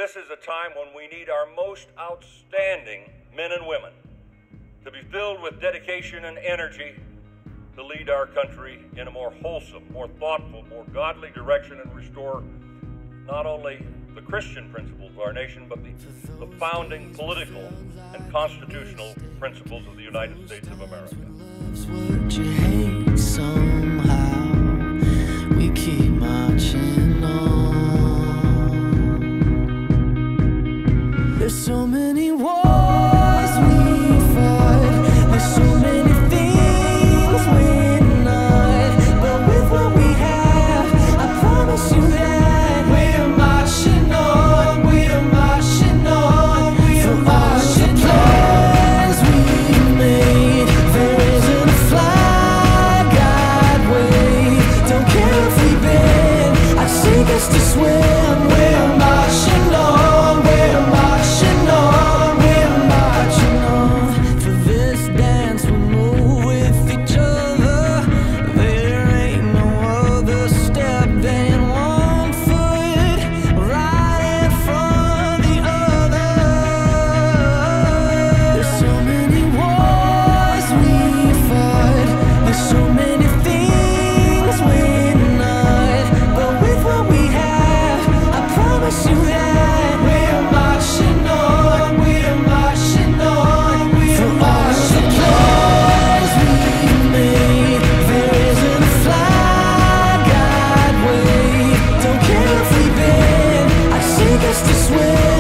this is a time when we need our most outstanding men and women to be filled with dedication and energy to lead our country in a more wholesome, more thoughtful, more godly direction and restore not only the Christian principles of our nation, but the founding political and constitutional principles of the United States of America. What you hate somehow, we keep marching on. There's so many wars we fight, there's so many things we're not, but with what we have, I promise you that we're marching on, we're marching on, we're marching on. We made, there isn't a flag I'd wave, don't care if we bend, I'd sink us to swim. We're marching on, we're marching on, we're marching on. For this dance we move with each other, there ain't no other step than one foot right in front of the other. There's so many wars we fight, there's so many things we're not, but with what we have, I promise you that we're marching on, we're marching on, we're marching on. We made, there isn't a flag I'd wave, don't care if we bend, I'd sink us to swim.